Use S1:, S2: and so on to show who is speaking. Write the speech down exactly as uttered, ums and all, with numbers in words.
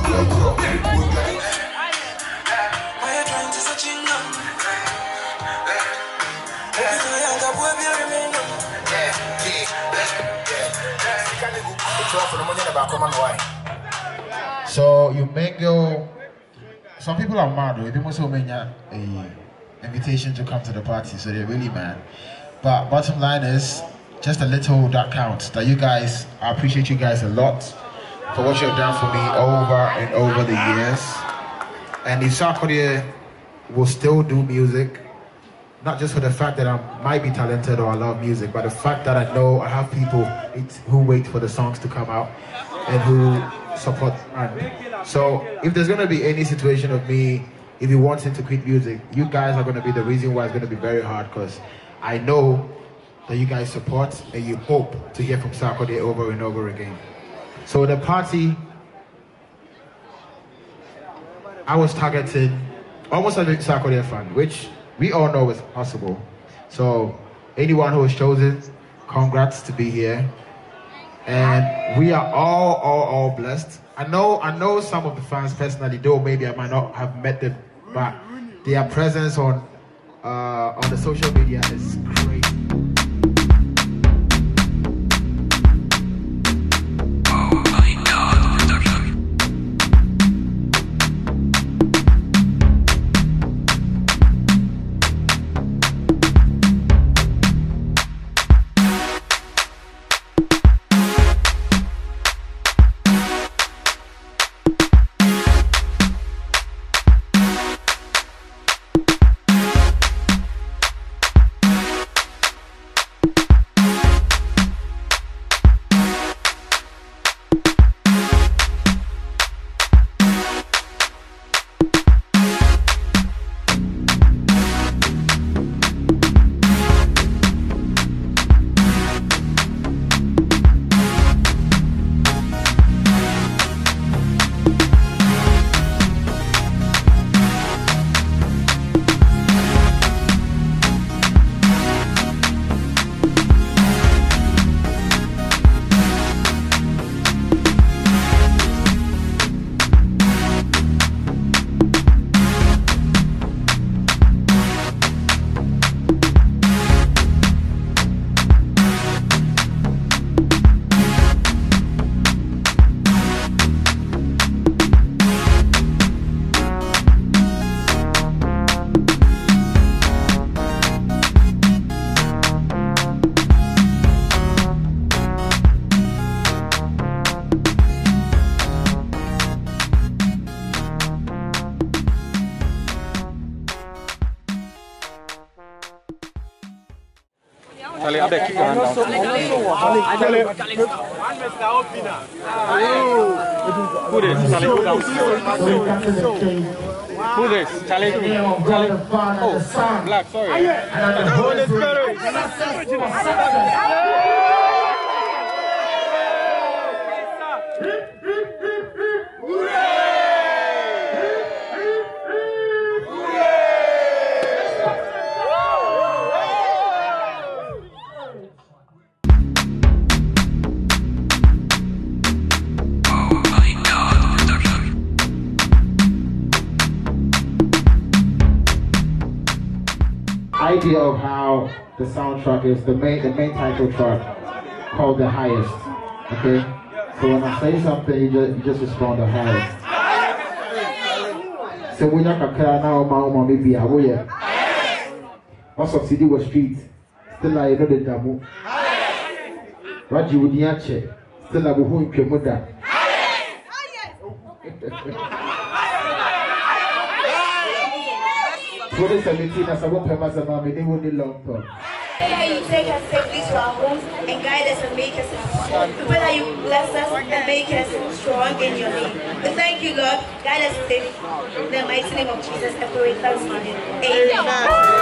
S1: So you mingle. Some people are mad, though. People also make a invitation to come to the party, so they're really mad. But bottom line is, just a little that counts. That you guys, I appreciate you guys a lot for what you've done for me over and over the years. And if Sarkodie will still do music, not just for the fact that I might be talented or I love music, but the fact that I know I have people who wait for the songs to come out and who support me. So if there's going to be any situation of me, if you want him to quit music, you guys are going to be the reason why it's going to be very hard, because I know that you guys support and you hope to hear from Sarkodie over and over again. So the party, I was targeting almost every Sarkodie fan, which we all know is possible. So anyone who was chosen, congrats to be here. And we are all, all, all blessed. I know, I know some of the fans personally, though maybe I might not have met them, but their presence on, uh, on the social media is crazy.
S2: Charlie, I'll keep your hand down. Charlie. Who this? Charlie, go down. Who this? Charlie. Charlie. Oh, Black, sorry.
S1: Idea of how the soundtrack is, the main the main title track called The Highest. Okay? So when I say something, you just you just respond The Highest. So when you can cry now, my maybe I will. What subsidy was street? Still I know the damu. What you would yache? Still I will hold your mother. What is seventeen as a woman as a mommy? They won't long term.
S3: May you take us safely to our homes and guide us and make us strong. We pray that you bless us and make us strong in your name. We thank you, Lord. Guide us safely. In the mighty name of Jesus, I pray thanksgiving. Amen.